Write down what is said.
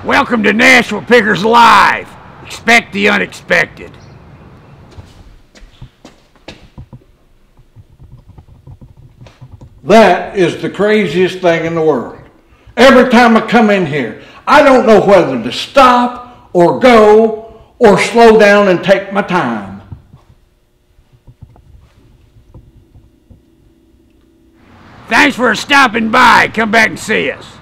Welcome to Nashville Pickers Live. Expect the unexpected. That is the craziest thing in the world. Every time I come in here, I don't know whether to stop or go or slow down and take my time. Thanks for stopping by. Come back and see us.